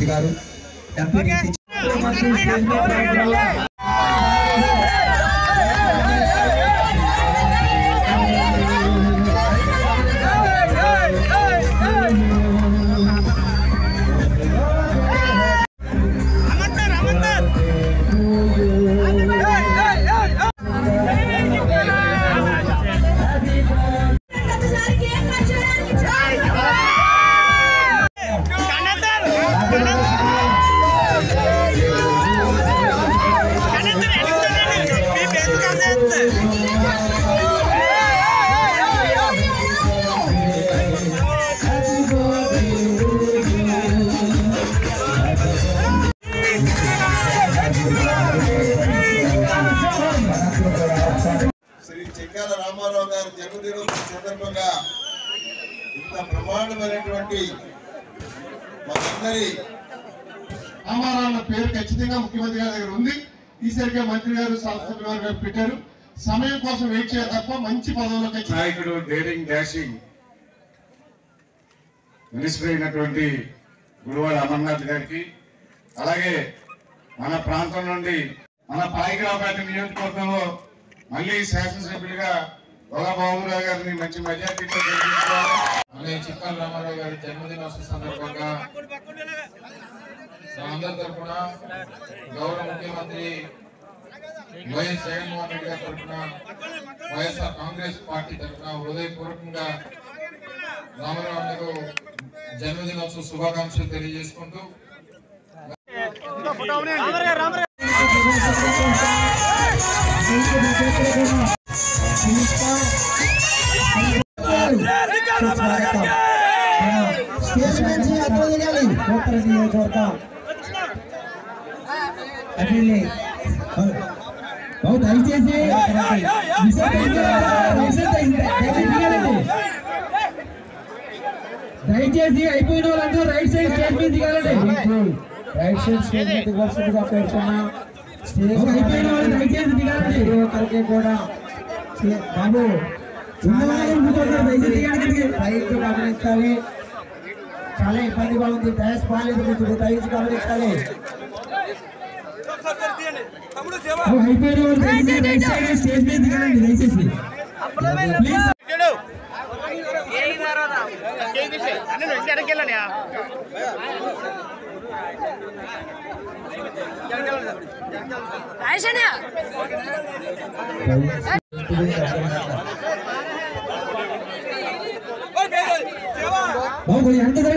గారు శ్రీ చెక్కాల రామారావు గారి జన్మదినోత్సవం సందర్భంగా ఇంత బ్రహ్మాండమైనటువంటి మనందరి రామారావు పేరు ఖచ్చితంగా ముఖ్యమంత్రి గారి దగ్గర ఉంది. ఈసరిగా మంత్రి గారు శాసనసభ్యుల గారు పెట్టారు. సమయం కోసం వెయిట్ చేయాలి తప్ప మంచి పదవులకు నాయకుడు డేరింగ్ డాషింగ్ మినిస్టర్ అయినటువంటి గురువాడ అమర్నాథ్ గారికి, అలాగే మన ప్రాంతం నుండి మన పాయిగ్రాపేట నియోజకవర్గంలో మళ్ళీ శాసనసభ్యులుగా బాబురావు గారిని మంచి మెజార్టీతో గెలిపించుకోవాలి. అలాగే చిక్కాల రామారావు గారి జన్మదినోత్సవ సందర్భంగా అందరి తరఫున గౌరవ ముఖ్యమంత్రి వైఎస్ జగన్మోహన్ రెడ్డి గారి తరఫున వైఎస్ఆర్ కాంగ్రెస్ పార్టీ తరఫున హృదయపూర్వకంగా రామారావు గారు జన్మదినోత్సవ శుభాకాంక్షలు తెలియజేసుకుంటూ దయచేసి అయిపోయిన వాళ్ళందరూ రైట్ సైడ్ స్టేజ్ మీద దిగాలండి. రైట్ సైడ్ స్టేజ్ మీద దిగాల్సిందిగా పేర్కొన్నా. అయిపోయిన వాళ్ళు దయచేసి దిగాలండి. ఒకరికి కూడా బాబు రైతు గమనించాలి. చాలా ఇబ్బందిగా ఉంది. గ్యాస్ బాగాలేదు, దయచేసి గమనించాలి. అయిపోయిన వాళ్ళు రైట్ సైడ్ స్టేజ్ మీద దిగాలండి దయచేసి. బాబు ఎంత